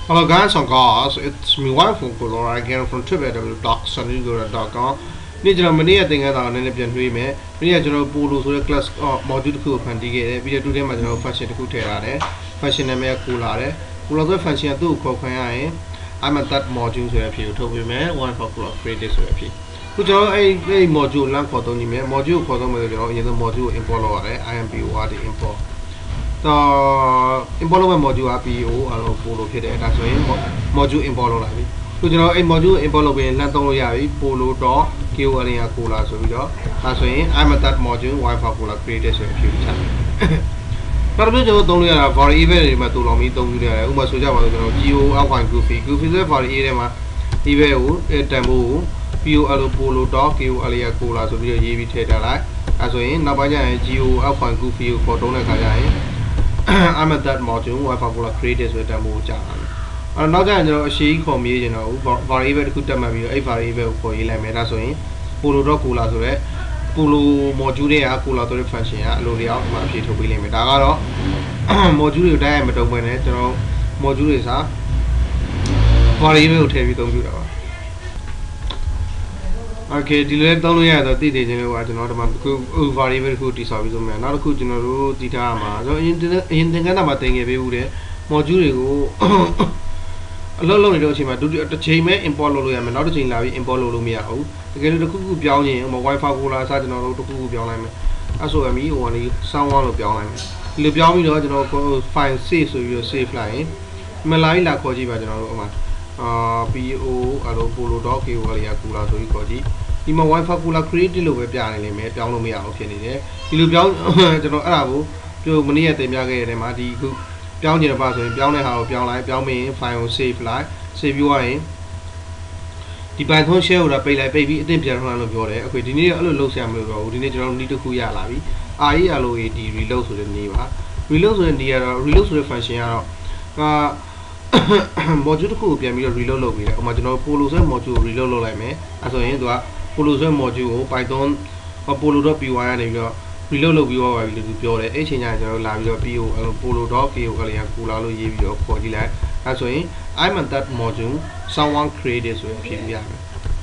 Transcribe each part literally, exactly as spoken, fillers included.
Hello guys and girls, it's me wife from Colora again from w w w dot sunnygood dot com. နေ့ကျွန်တော်မနေ့ကသင်ခန်းစာကိုနည်းနည်းပြန်တွေးမယ်။မနေ့ကကျွန်တော်ပိုလိုဆိုတဲ့ class module တစ်ခုကိုဖန်တီးခဲ့တယ်။ပြီးတော့ဒီထဲမှာကျွန်တော် function တစ်ခုထည့်ထားတယ်။ function နာမည်ကကိုလာတယ်။ကိုလာဆိုတဲ့ function ကသူ့ကိုခေါ်ခိုင်းရရင် I'm at that module ဆိုတဲ့အဖြစ်ကိုထုတ်ပေးမယ်။ one for color created ဆိုတဲ့အဖြစ်။ခုကျွန်တော်အဲ့အဲ့ module လမ်းခေါ်သုံးနေမယ်။ module ကိုခေါ်သုံးမယ်ဆိုကျွန်တော်အရင်ဆုံး module ကို import လုပ်ရတယ်။ import import တော့ import လုပ်မဲ့ module က po အဲ့လိုပိုလိုဖြစ်တယ်။ဒါဆိုရင် module import လုပ်လိုက်ပြီ။ခုကျွန်တော်အဲ့ module import လုပ်ပြီးလမ်းသုံးလို့ရပြီ polo.kola ကိုလာဆိုပြီးတော့ဒါဆိုရင် I'm at that module wifi cola created ဆိုပြီးချတယ်။နောက်တစ်မျိုးကျွန်တော်သုံးလို့ရတာ variable တွေမှာတူလောင်ပြီးသုံးလို့ရတယ်။ဥပမာဆိုကြပါစို့ကျွန်တော် go outline goofy goofy ဆိုတဲ့ variable ထဲမှာ event ကိုတန်ဖိုးကို polo.polo.kola ကိုလာဆိုပြီးတော့ရေးပြီးထည့်ထားလိုက်။အဲဆိုရင်နောက်ပိုင်းကျရင် go outline goofy ကိုပေါ်တုံးတဲ့ခါကျရင် I'm at that module wifi cola created ဆိုတဲ့တန်ဖိုးကိုကြာတာ။အဲ့နောက်ကျရင်ကျွန်တော်အရှိခေါ်မေးကျွန်တော် variable တစ်ခုတက်မှတ်ပြီးတော့အဲ့ variable ကိုခေါ်ရေးလိုက်မယ်ဒါဆိုရင် polo.cola ဆိုတဲ့ polo module ရဲ့ cola ဆိုတဲ့ function ကအလိုလျောက်ဒီမှာအဖြစ်ထုတ်ပေးလိမ့်မယ်ဒါကတော့ module တွေကိုတိုင်းရမတုံးပဲနဲ့ကျွန်တော် module တွေစာ variable ကိုထည့်ပြီးသုံးပြတာပါ Okay ဒီလိုသုံးလို့ရတော့တည်တည်ချင်းလို့ကကျွန်တော်ဒီမှာအခု variable တစ်ခုတိဆောက်ပြီးဆိုမယ်နောက်တစ်ခုကျွန်တော်တို့တည်ထားရမှာကျွန်တော်အရင်အရင်သင်ခန်းစာမှာသင်ခဲ့ပေးဦးတဲ့ module တွေကိုအလုပ်လုပ်နေတဲ့အချိန်မှာဒုတိယတစ်ချိန်ပဲ import လုပ်လို့ရမယ်နောက်တစ်ချိန်လာပြီး import လုပ်လို့မရဘူးတကယ်လို့တစ်ခုခုပြောင်းရင် wifi cola အစားကျွန်တော်တို့တစ်ခုခုပြောင်းလိုက်မယ်အဲဆိုရင်ဟိုကနေ sound လို့ပြောင်းလိုက်မယ်ဒီလိုပြောင်းပြီးတော့ကျွန်တော် file save ဆိုပြီးတော့ save လိုက်ရင်မလာပြီးလာခေါ်ကြည့်ပါကျွန်တော်တို့ဟိုမှာအာ po အဲ့လို polo.kola က cola ဆိုပြီးခေါ်ကြည့်ဒီမှာ wifi cola create လို့ပဲပြနေလိမ့်မယ်ပြောင်းလို့မရအောင်ဖြစ်နေတယ်ဒီလိုပြောင်းကျွန်တော်အဲ့ဒါကိုပြောမနေ့ကတင်ပြခဲ့တဲ့နေရာမှာဒီခုပြောင်းကျင်ပါဆိုရင်ပြောင်းတဲ့ဟာကိုပြောင်းလိုက်ပြောင်းပြီးရင် file ကို save လိုက် save ပြီးရင်ဒီ Python shell ကိုတော့ပိတ်လိုက်ပိတ်ပြီးအသင့်ပြန်ထွန်းလို့ပြောတယ်အခုဒီနေ့အဲ့လိုလုပ်ဆရာမလို့တော့ဘူးဒီနေ့ကျွန်တော်တို့နီးတစ်ခုရလာပြီ reload reload ဆိုတဲ့နည်းပါ reload ဆိုတဲ့နည်းကတော့ reload ဆိုတဲ့ function ကတော့အာ module တစ်ခုကိုပြန်ပြီးတော့ reload လုပ်ပြီးတယ်ဥပမာကျွန်တော် polo ဆိုတဲ့ module ကို reload လုပ်လိုက်မယ်အဲဆိုရင်သူက polo ဆိုတဲ့ module ကို python polo.py ကနေပြီးတော့ reload လုပ်ပြီးတော့ပါပြီလို့သူပြောတယ်အဲ့ချိန်ကျရင်ကျွန်တော်လာပြီးတော့ po polo.kola ကိုလာလို့ရေးပြီးတော့ခေါ်ကြည့်လိုက်အဲဆိုရင် I'm at that module someone created ဆိုရင်ဖြစ်ပြရမယ်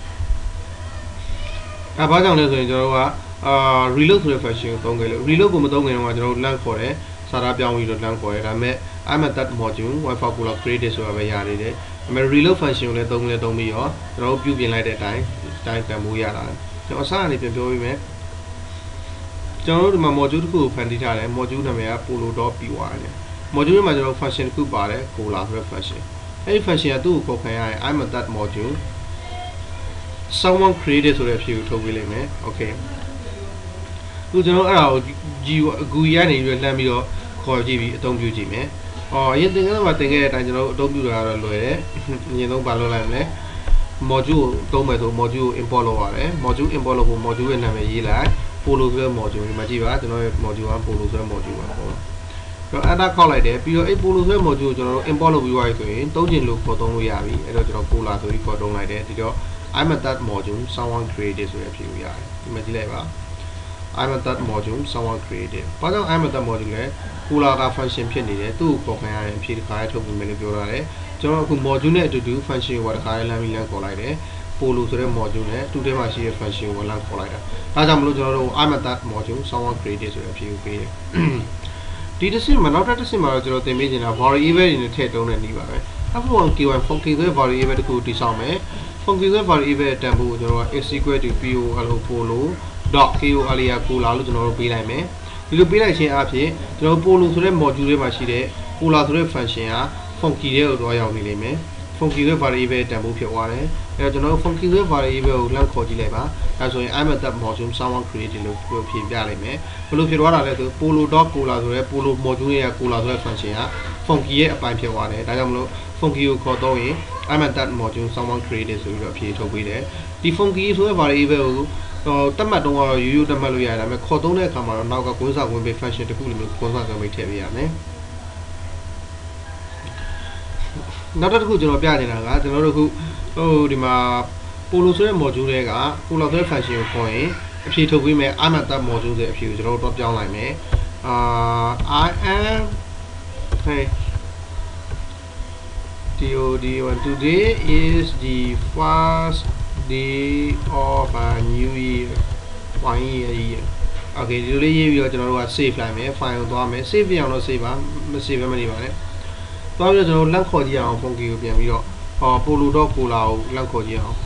အဲဘာကြောင့်လဲဆိုရင်ကျွန်တော်တို့ကအာ reload ဆိုတဲ့ function ကိုသုံးခဲ့လို့ reload ကိုမသုံးခင်တော့ကျွန်တော်တို့ length ခေါ်တယ်စာသားပြောင်းပြီးတော့ length ခေါ်တယ်ဒါပေမဲ့ I'm at that module wifi cola created ဆိုတာပဲရနေတယ်ဒါပေမဲ့ reload function ကိုလည်းသုံးလဲသုံးပြီးတော့ကျွန်တော်တို့ပြုပြင်လိုက်တဲ့အတိုင်းအတိုင်းတန်ဖိုးရလာတယ်ကျွန်တော်အစကနေပြန်ပြောပေးမယ်ကျွန်တော်တို့ဒီမှာ module တစ်ခုကိုဖန်တီးထားတယ် module နာမည်က polo.py နဲ့ module ထဲမှာကျွန်တော် function တစ်ခုပါတယ် cola ဆိုတဲ့ function အဲ့ဒီ function ကသူ့ကိုခေါ်ခိုင်းရရင် I'm at that module someone created ဆိုတဲ့အဖြစ်ကိုထုတ်ပေးလိမ့်မယ် okay အခုကျွန်တော်အဲ့ဒါကို gui ကနေပြီးလှမ်းပြီးတော့ခေါ်ကြည့်ပြီးအသုံးပြုကြည့်မယ်အော်အရင်သင်ခန်းစာမှာသင်ခဲ့တဲ့အတိုင်းကျွန်တော်တို့အသုံးပြုတာကတော့လွယ်တယ်အရင်ဆုံးပါလို့လိုက်မလဲ module ကိုသုံးမယ်ဆို module ကို import လုပ်ရတယ် module import လုပ်ဖို့ module ရဲ့နာမည်ရေးလိုက် polo ဆိုတဲ့ module ဒီမှာကြည့်ပါကျွန်တော်ရဲ့ module က polo ဆိုတဲ့ module ပါပေါ့ကျွန်တော် enter ခေါက်လိုက်တယ်ပြီးတော့အဲ့ polo ဆိုတဲ့ module ကိုကျွန်တော်တို့ import လုပ်ပြီးသွားပြီဆိုရင်သုံးချင်လို့ခေါ်သုံးလို့ရပြီအဲ့တော့ကျွန်တော် cola ဆိုပြီးခေါ်သုံးလိုက်တယ်ဒီတော့ I'm at that module someone created ဆိုတဲ့အဖြစ်ကိုရတယ်ဒီမှာကြည့်လိုက်ပါ I'm at that module someone created ဘာကြောင့် I'm at that module လဲ cola က function ဖြစ်နေတယ်သူ့ကိုခေါ်ခိုင်းရရင်အဖြစ်တစ်ခါထုတ်ပြီးမယ်လို့ပြောရတယ်ကျွန်တော်အခု module နဲ့အတူတူ function ကိုတစ်ခါလမ်းပြီးလမ်းခေါ်လိုက်တယ် polo ဆိုတဲ့ module နဲ့သူ့ထဲမှာရှိတဲ့ function ကိုလမ်းခေါ်လိုက်တာဒါကြောင့်မလို့ကျွန်တော်တို့ I'm at that module someone created ဆိုတဲ့အဖြစ်ကိုပေးတယ်ဒီတစ်ဆင့်မှာနောက်တစ်ဆင့်မှာတော့ကျွန်တော်သင်ပေးချင်တာ variable တွေနဲ့ထည့်သုံးတဲ့နည်းပါပဲ F one K one function ဆိုတဲ့ variable တစ်ခုတည်ဆောက်မယ် function ဆိုတဲ့ variable တန်ဖိုးကိုကျွန်တော်က is equal to polo.kola ကိုလာလို့ကျွန်တော်တို့ပေးလိုက်မယ်ဒီလိုပေးလိုက်ခြင်းအပြင်ကျွန်တော် polo ဆိုတဲ့ module ထဲမှာရှိတဲ့ cola ဆိုတဲ့ function က function ရဲ့ကိုတော့ရောက်နေလိမ့်မယ် function ရဲ့ variable တန်ဖိုးဖြစ်သွားတယ်အဲတော့ကျွန်တော်တို့ function ရဲ့ variable ကိုလမ်းခေါ်ကြည့်လိုက်ပါအဲဆိုရင် I'm at that module someone created လို့ပြောပြပြလိုက်မယ်ဘယ်လိုဖြစ်သွားတာလဲဆို polo.cola ဆိုတဲ့ polo module ရဲ့ cola ဆိုတဲ့ function က function ရဲ့အပိုင်းဖြစ်သွားတယ်ဒါကြောင့်မလို့ function ကိုခေါ်တော့ရင် I'm at that module someone created ဆိုပြီးတော့အဖြေထုတ်ပေးတယ်ဒီ function ဆိုတဲ့ variable ကိုတတ်မှတ်တော့ကတော့ရိုးရိုးတတ်မှတ်လို့ရတယ်ဒါပေမဲ့ခေါ်သုံးတဲ့အခါမှာတော့နောက်ကကွင်းစာဝင်ပေး function တစ်ခုလိုမျိုးကွင်းစာဝင်ပေးထည့်ပေးရမယ်နောက်တစ်ခုကျွန်တော်ပြနေတာကကျွန်တော်တို့ခုဟိုဒီမှာ polo ဆိုတဲ့ module တွေက cola ဆိုတဲ့ function ကိုခေါ်ရင်အဖြေထုတ်ပေးမယ် I'm at that module ဆိုတဲ့အဖြေကိုကျွန်တော်တို့တော့ပြောင်းလိုက်မယ်အာ I am hey ဒီ D O D one today is the first day of a new year one year year okay ဒီလိုရေးပြီးတော့ကျွန်တော်တို့က save လိုက်မယ် file ကိုသွားမယ် save ရအောင်လို့ save ပါမ save မနေပါနဲ့သွားပြီးတော့ကျွန်တော်တို့လက်ခေါ်ကြည့်အောင် funky ကိုပြန်ပြီးတော့ဟော polo.cola ကိုလက်ခေါ်ကြည့်အောင်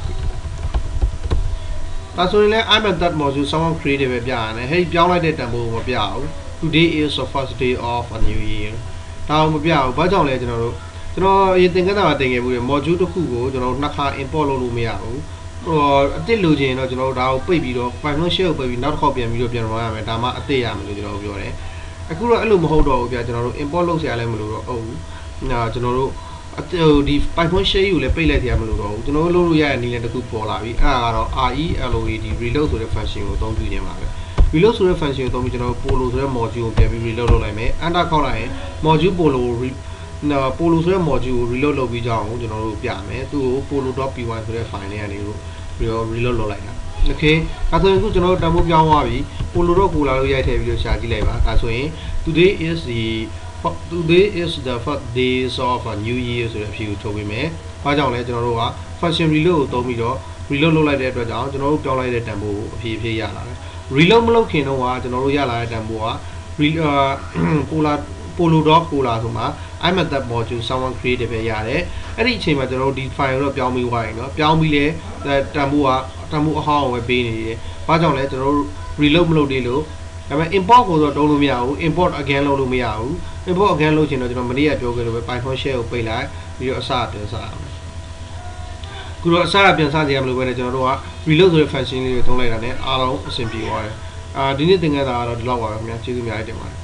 ဒါဆိုရင်လည်း I'm at that module someone created ပဲပြရတယ်ဟဲ့ပြောင်းလိုက်တဲ့တန်ဖိုးကိုမပြဘူး today is the first day of a new year ဒါကိုမပြဘူးဘာကြောင့်လဲကျွန်တော်တို့ကျွန်တော်အရင်သင်ခန်းစာမှာတင်ခဲ့ဘူးလေ module တစ်ခုကိုကျွန်တော်တို့နှစ်ခါ import လုပ်လို့မရဘူးဟိုအစ်စ်လိုချင်ရင်တော့ကျွန်တော်တို့ဒါကိုပိတ်ပြီးတော့ Python shell ကိုပိတ်ပြီးနောက်တစ်ခေါက်ပြန်ပြီးတော့ပြန် run ရမယ်ဒါမှအစ်စ်ရမယ်လို့ကျွန်တော်တို့ပြောတယ်အခုတော့အဲ့လိုမဟုတ်တော့ဘူးဗျာကျွန်တော်တို့ import လုပ်စရာလည်းမလိုတော့ဟုတ်ဘူးညာကျွန်တော်တို့ဒီ Python shell ကိုလည်းပိတ်လိုက်တရားမလို့တော့ဘူးကျွန်တော်တို့လုပ်လို့ရတဲ့နည်းလမ်းတစ်ခုပေါ်လာပြီအဲ့ဒါကတော့ reload reload ဆိုတဲ့ function ကိုအသုံးပြုခြင်းပါပဲ reload ဆိုတဲ့ function ကိုအသုံးပြီးကျွန်တော်တို့ polo ဆိုတဲ့ module ကိုပြန်ပြီး reload လုပ်လိုက်မယ် enter ခေါက်လိုက်ရင် module polo polo ဆိုတဲ့ module ကို reload လုပ်ပြီးကြအောင်ကျွန်တော်တို့ပြမယ်သူ့ကို polo.py ဆိုတဲ့ file နဲ့ကနေပြီးတော့ reload လုပ်လိုက်တာ okay ဒါဆိုရင်အခုကျွန်တော်တို့တန်ဖိုးပြောင်းသွားပြီ polo.cola လို့ရိုက်ထည့်ပြီးတော့ရှာကြည့်လိုက်ပါဒါဆိုရင် today is the today is the first days of a new year ဆိုတဲ့အဖြေကိုထုတ်ပေးမယ်။ဘာကြောင့်လဲကျွန်တော်တို့က function reload ကိုသုံးပြီးတော့ reload လုပ်လိုက်တဲ့အတွက်ကြောင့်ကျွန်တော်တို့ပြောင်းလိုက်တဲ့တန်ဖိုးကိုအဖြေအဖြေရလာတယ်။ reload မလုပ်ခင်တော့ကကျွန်တော်တို့ရလာတဲ့တန်ဖိုးက polar polo.cola ဆိုမှာ I'm at that module someone created ပဲရတယ်။အဲ့ဒီအချိန်မှာကျွန်တော်တို့ဒီ file ကိုတော့ပြောင်းပြီးသွားရင်เนาะပြောင်းပြီးလဲတန်ဖိုးကတန်ဖိုးအဟောင်းကိုပဲပေးနေတယ်။ဘာကြောင့်လဲကျွန်တော်တို့ reload မလုပ်သေးလို့ဒါပေမဲ့ import ကိုတော့တုံးလို့မရဘူး import again လုပ်လို့မရဘူး import again လုပ်ချင်တော့ကျွန်တော်မနေ့ကပြောခဲ့လို့ပဲ Python shell ကိုပိတ်လိုက်ပြီးတော့အစပြန်စရအောင်ခုတော့အစပြန်စကြရမလို့ပဲကျွန်တော်တို့က reload ဆိုတဲ့ function လေးကိုသုံးလိုက်တာနဲ့အားလုံးအဆင်ပြေသွားတယ်အာဒီနေ့သင်ခန်းစာကတော့ဒီလောက်ပါပဲခင်ဗျာကျေးဇူးများတင်ပါတယ်